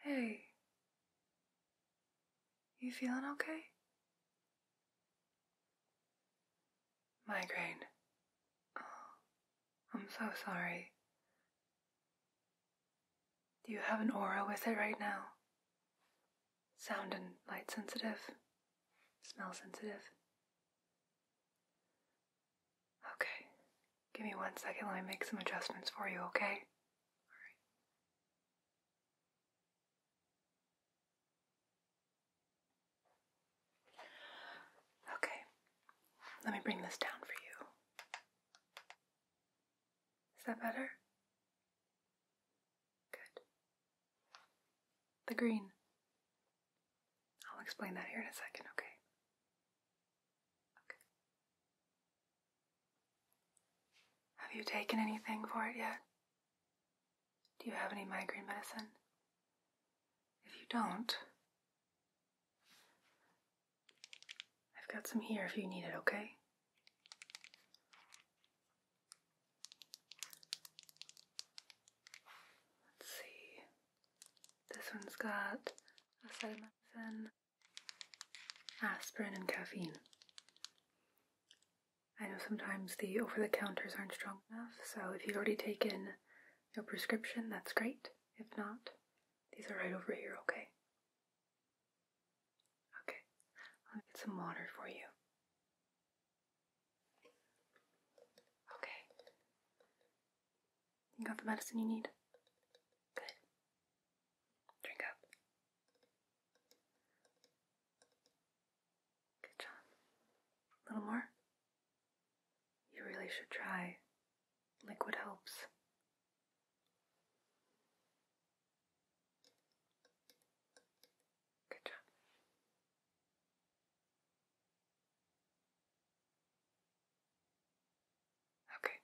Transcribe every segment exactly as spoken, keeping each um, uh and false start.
Hey, you feeling okay? Migraine. Oh, I'm so sorry. Do you have an aura with it right now? Sound and light sensitive? Smell sensitive? Okay. Give me one second, let me make some adjustments for you, okay? Okay. Let me bring this down for you. Is that better? Good. The green. I'll explain that here in a second, okay? Okay. Have you taken anything for it yet? Do you have any migraine medicine? If you don't, I've got some here if you need it, okay? Let's see. This one's got acetaminophen, aspirin, and caffeine. I know sometimes the over-the-counters aren't strong enough, so if you've already taken your prescription, that's great. If not, these are right over here, okay? Okay, let me get some water for you. Okay. You got the medicine you need? Good. Drink up. Good job. A little more? You really should try. Liquid helps. Good job. Okay.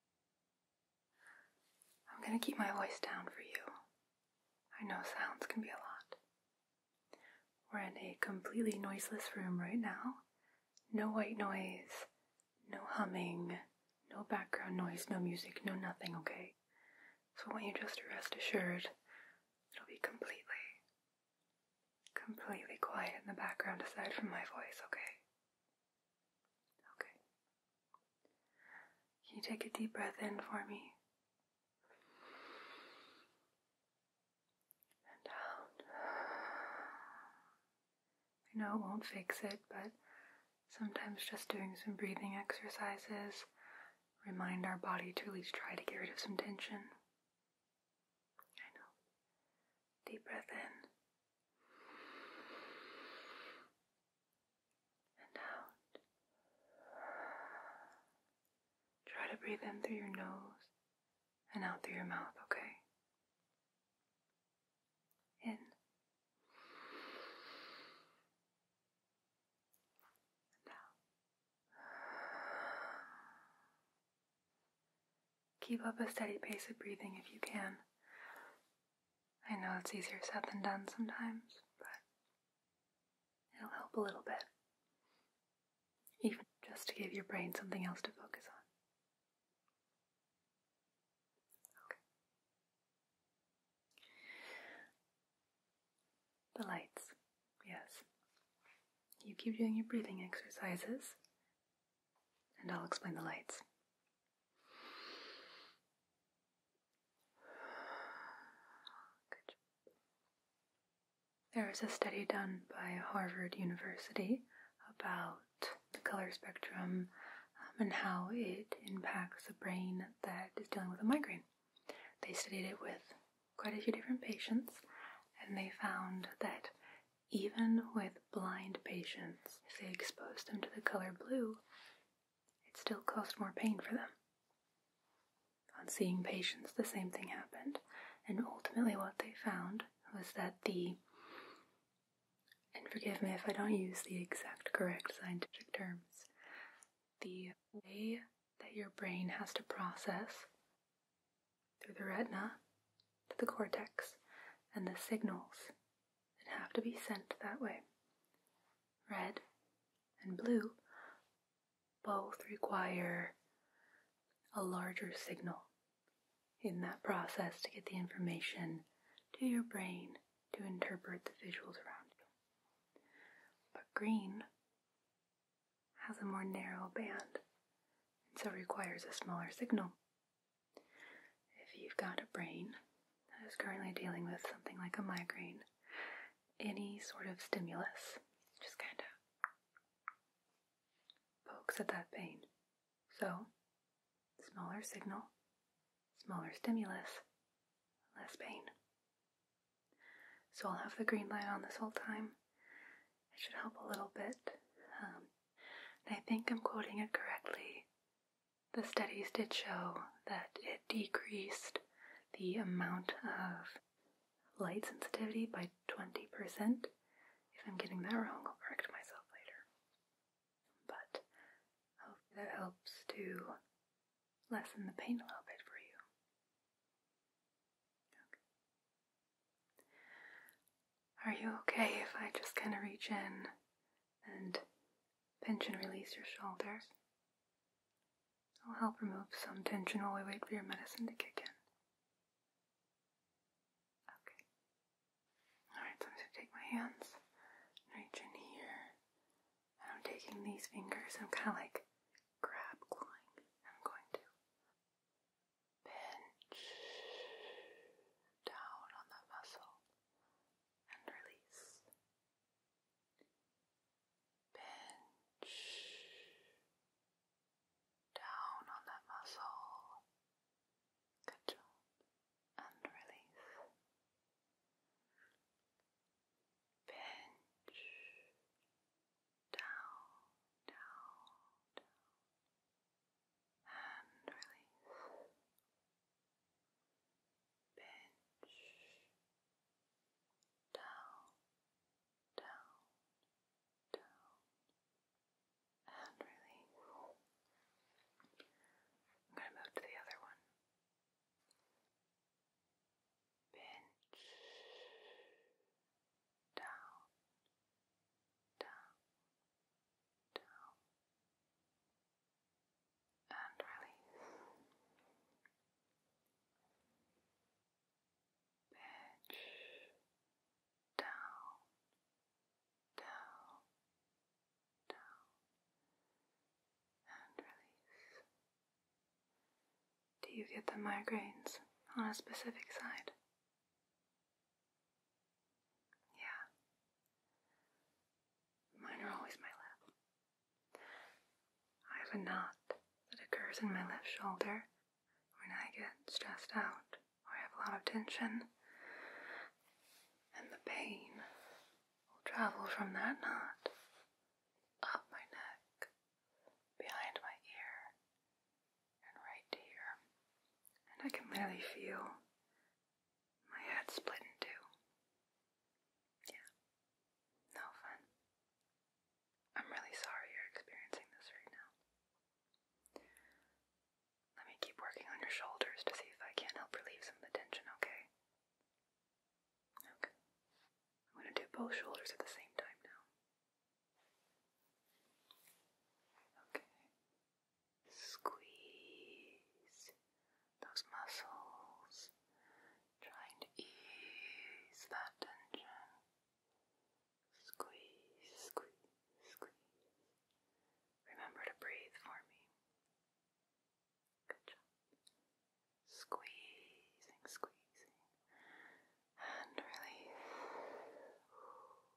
I'm gonna keep my voice down for you. I know sounds can be a lot. We're in a completely noiseless room right now. No white noise, no humming, no background noise, no music, no nothing, okay? So I want you just to rest assured it'll be completely, completely quiet in the background aside from my voice, okay? Okay. Can you take a deep breath in for me? And out. I know it won't fix it, but sometimes just doing some breathing exercises remind our body to at least try to get rid of some tension. I know. Deep breath in. And out. Try to breathe in through your nose and out through your mouth, okay? In. Keep up a steady pace of breathing if you can. I know it's easier said than done sometimes, but it'll help a little bit. Even just to give your brain something else to focus on. Okay. The lights, yes. You keep doing your breathing exercises, and I'll explain the lights. There was a study done by Harvard University about the color spectrum um, and how it impacts the brain that is dealing with a migraine. They studied it with quite a few different patients, and they found that even with blind patients, if they exposed them to the color blue, it still caused more pain for them. On seeing patients, the same thing happened, and ultimately what they found was that the And forgive me if I don't use the exact correct scientific terms. The way that your brain has to process through the retina to the cortex and the signals that have to be sent that way. Red and blue both require a larger signal in that process to get the information to your brain to interpret the visuals around you. But green has a more narrow band, and so requires a smaller signal. If you've got a brain that is currently dealing with something like a migraine, any sort of stimulus just kind of pokes at that pain. So, smaller signal, smaller stimulus, less pain. So I'll have the green light on this whole time. It should help a little bit. Um, and I think I'm quoting it correctly. The studies did show that it decreased the amount of light sensitivity by twenty percent. If I'm getting that wrong, I'll correct myself later. But hopefully that helps to lessen the pain a little bit for you. Okay. Are you okay if I just kind of reach in and pinch and release your shoulders? I'll help remove some tension while we wait for your medicine to kick in. Okay. Alright, so I'm going to take my hands, reach in here, and I'm taking these fingers, I'm kind of like grab clawing. I'm going to pinch down on the muscle and release. Pinch down on that muscle. Good job. And release. Pinch down, down, down. And release. Pinch down, down, down. And release. I'm going to move to the other one. Pinch down, down, down, and release. Pinch down, down, down, and release. Do you get the migraines on a specific side? Yeah. Mine are always my left. I have a knot that occurs in my left shoulder when I get stressed out or I have a lot of tension, and the pain will travel from that knot up my neck, behind my ear, and right here. And I can literally feel my head split in two. Yeah, no fun. I'm really sorry you're experiencing this right now. Let me keep working on your shoulders to see if I can't help relieve some of the tension, okay? Okay. I'm going to do both shoulders at the same time now. Okay. Squeeze those muscles, trying to ease that tension. Squeeze, squeeze, squeeze. Remember to breathe for me. Good job. Squeezing, squeezing, and release.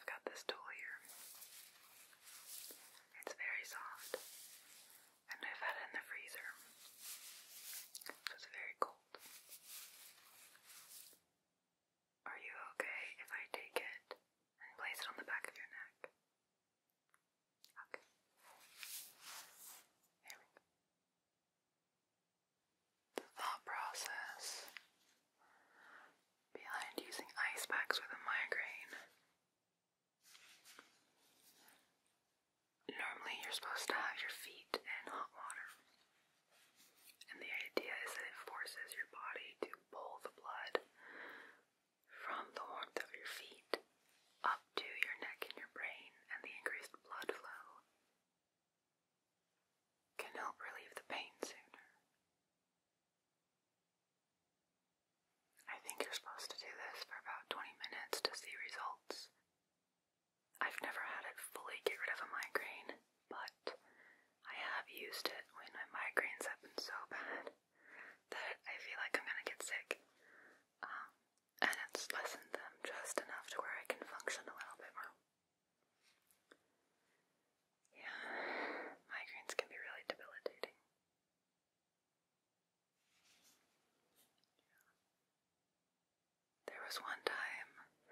got this tool here. It's very soft, and I've had it in the freezer, so it's very cold. Are you okay if I take it and place it on the back of your neck? Okay. Here we go. The thought process behind using ice packs with a migraine. Normally you're supposed to have your feet in hot water, and the idea is that it forces your body to pull the blood from the warmth of your feet up to your neck and your brain, and the increased blood flow can help relieve the pain sooner. I think you're supposed to do this for about twenty minutes to see results. I've never had it fully get rid of a migraine, but I have used it when my migraines have been so bad that I feel like I'm gonna get sick. Um, and it's lessened them just enough to where I can function a little bit more. Yeah, migraines can be really debilitating. There was one time,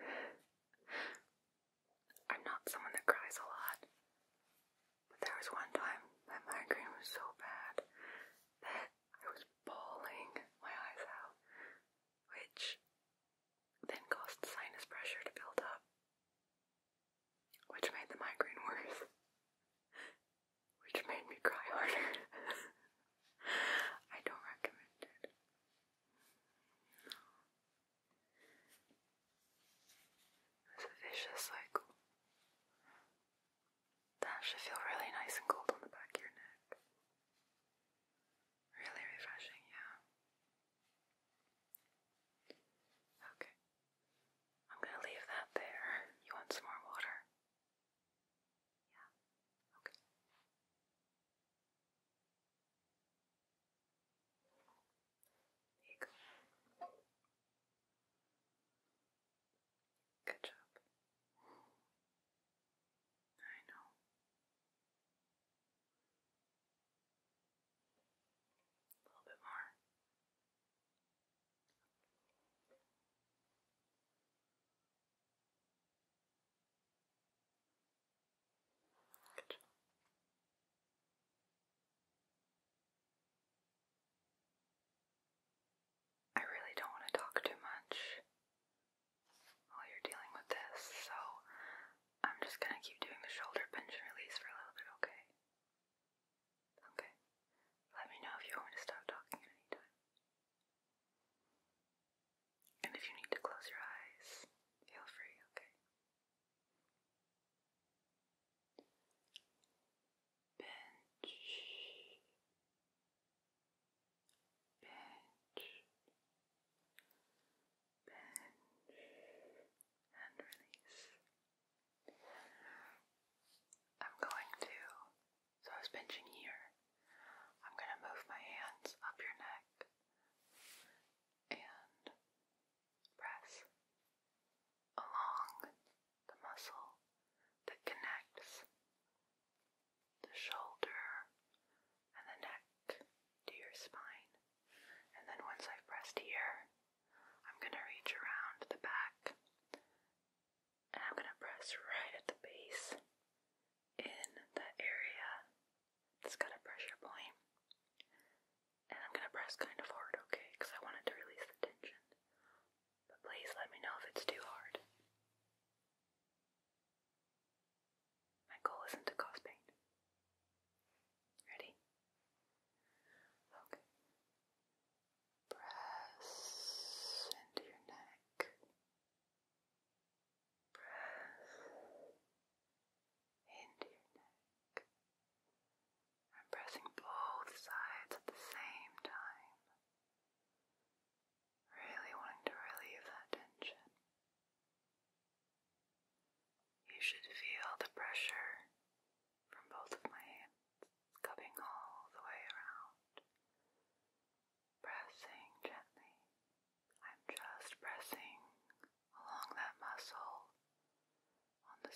I'm not someone that cries a lot, but there was one time my migraine was so bad that I was bawling my eyes out, which then caused sinus pressure to build up, which made the migraine worse, which made me cry harder. I don't recommend it. No. It was a vicious cycle. That should feel really nice and cold on the back of your neck. Really refreshing, yeah. Okay. I'm gonna leave that there. You want some more water? Yeah. Okay. Here you go. Good job. I know. A little bit more. Good job. I really don't want to talk too much while you're dealing with this, so I'm just gonna keep doing the shoulder pinch and release for a little bit, okay? Okay. Let me know if you want me to stop talking at any time. And if you need to close your eyes, feel free, okay? Pinch. Pinch. Pinch. And release. I'm going to, so I was pinching here. I'm going to move my hands up your neck and press along the muscle that connects the shoulder and the neck to your spine. And then once I've pressed here, I'm going to reach around the back and I'm going to press right at the base in that area that's got a pressure point. And I'm going to press kind of hard, okay, because I want it to release the tension. But please let me know if it's too hard. My goal isn't to cause pain. Ready? Okay. Press into your neck. Press into your neck. I'm pressing both sides at the same time. Really wanting to relieve that tension. You should feel the pressure from both of my hands coming all the way around. Pressing gently. I'm just pressing along that muscle on the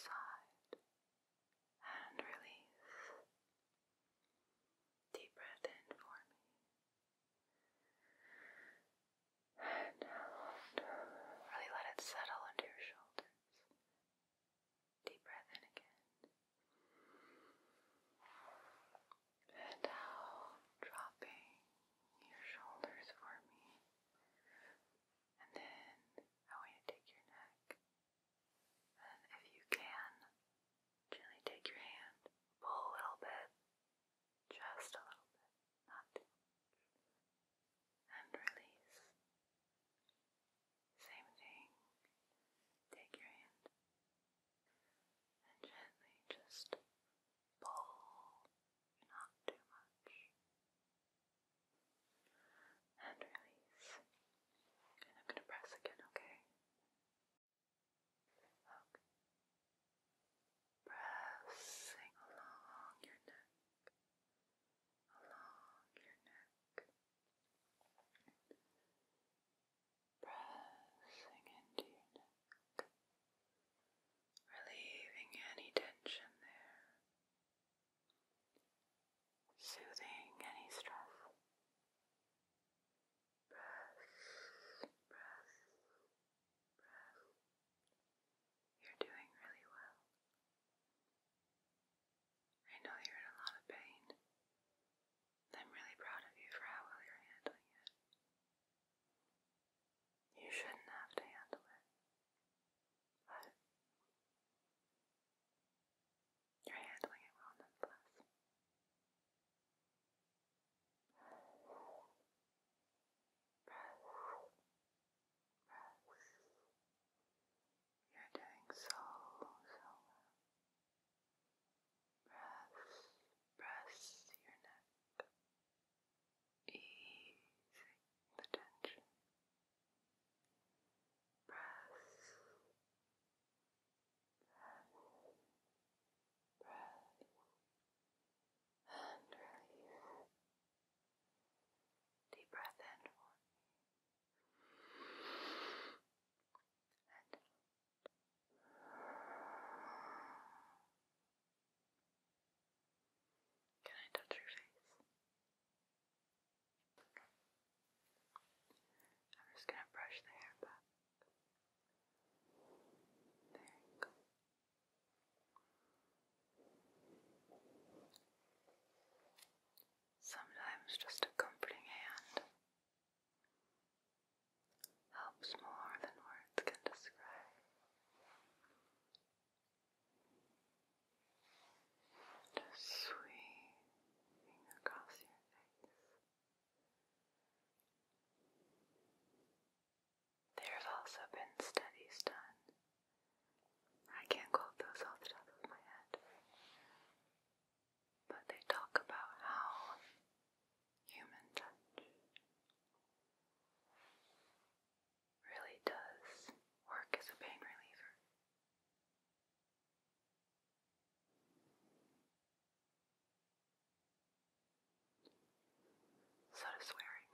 So does swearing.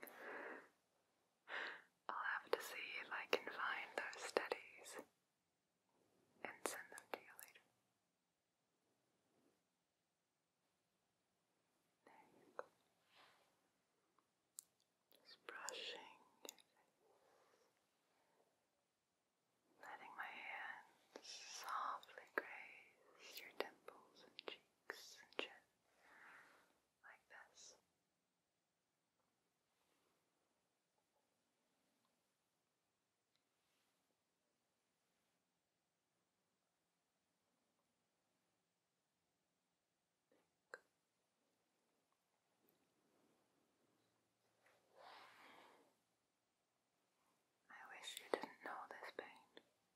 I'll have to see if I can find those studies and send them to you later. There you go. Just brushing your face. Letting my hands softly graze your temples and cheeks and chin. Like this. I wish you didn't know this pain.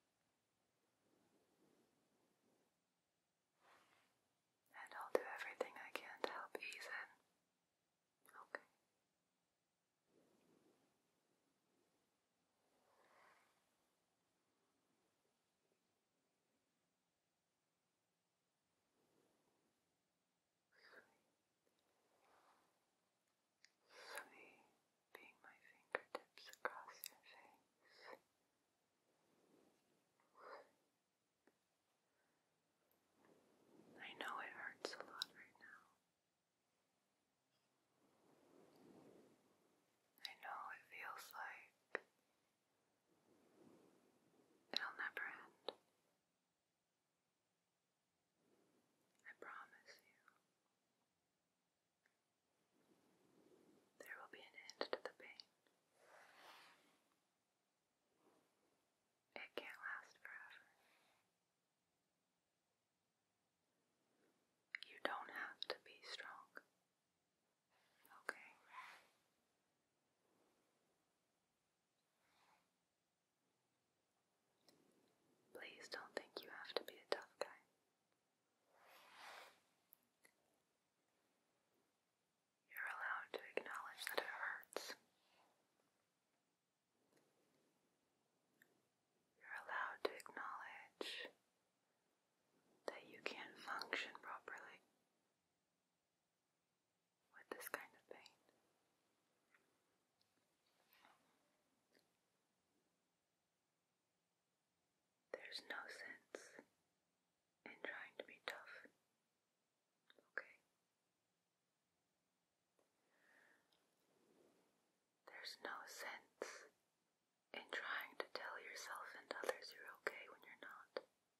And I'll do everything I can to help ease it. Okay. Sweeping my fingertips across your face. I know it hurts a lot right now. I know it feels like it'll never end. I promise you. There will be an end to the pain. It can't last forever. You don't have to be strong. Okay? Please don't think you have to be a tough guy. You're allowed to acknowledge that it hurts. You're allowed to acknowledge that you can't function properly with this kind of pain. There's no sense in trying to be tough. Okay? There's no sense in trying to tell yourself and others you're okay when you're not.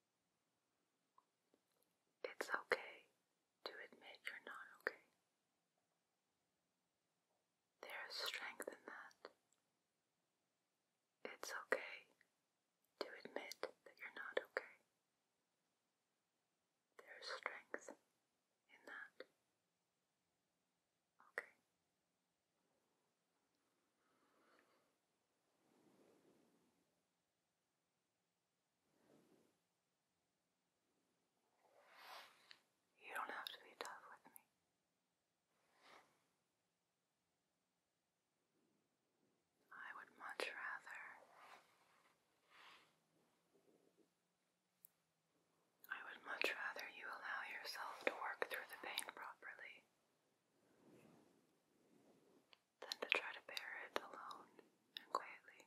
It's okay to admit you're not okay. There's strength in that. It's okay to admit that you're not okay. There's strength in that. Okay. You don't have to be tough with me. I would much rather I would much rather you allow yourself to work through the pain properly than to try to bear it alone and quietly.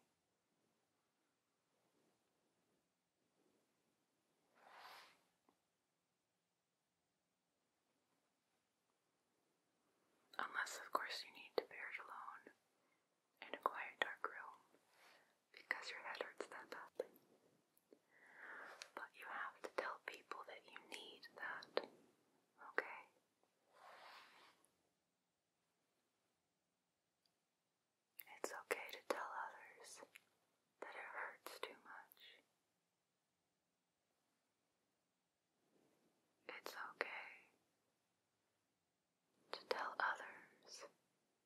Unless, of course, you need to bear it alone in a quiet, dark room because your head hurts that badly. But you have to tell people that you need that, okay? It's okay to tell others that it hurts too much. It's okay to tell others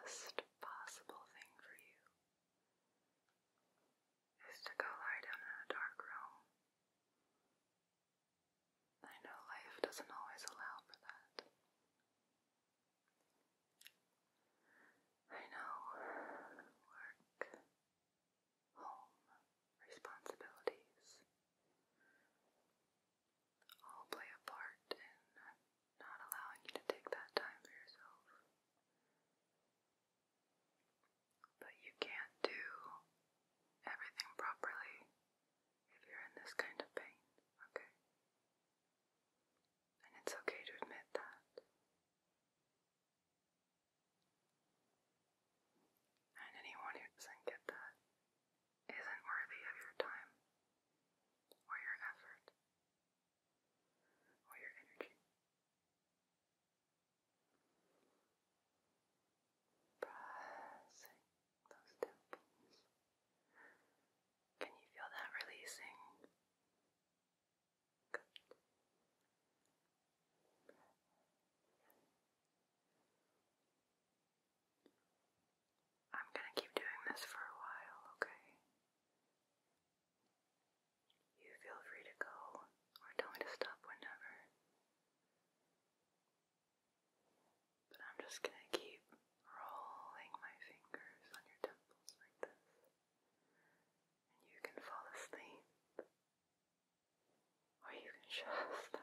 best possible thing for you is to go lie down in a dark room. I know life doesn't always allow for that. I know work, home, responsibilities all play a part in not allowing you to take that time for yourself. But you can't do everything properly if you're in this kind of pain, okay? And it's okay to admit that. And anyone who doesn't get that isn't worthy of your time, or your effort, or your energy. Pressing those temples. Can you feel that releasing? Good. I'm gonna keep doing this for a while, okay? You feel free to go, or tell me to stop whenever. But I'm just gonna keep rolling my fingers on your temples like this. And you can fall asleep. Or you can just